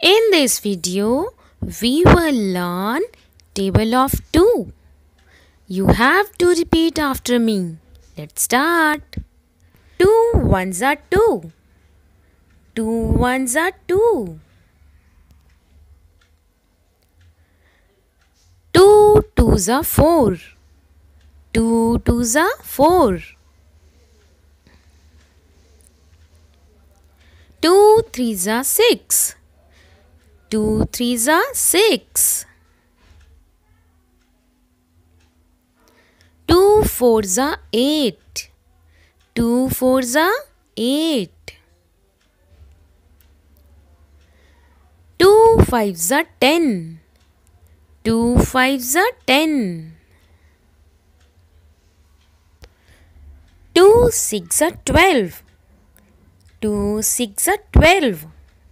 In this video, we will learn table of 2. You have to repeat after me. Let's start. 2 ones are 2. 2 ones are 2. 2 twos are 4. 2 twos are 4. 2 threes are 6. 2 threes are 6. 2 fours are 8. 2 fours are 8. 2 fives are 10. 2 fives are 10. 2 six are 12. 2 six are 12.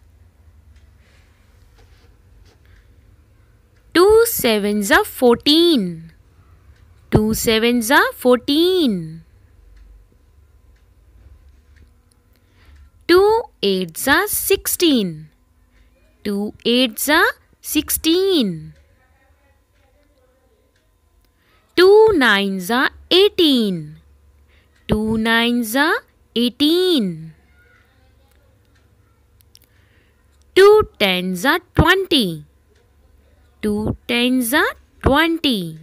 2 sevens are 14. 2 sevens are 14. 2 eights are 16. 2 eights are 16. 2 nines are 18. 2 nines are 18. 2 tens are 20. 2 tens are 20.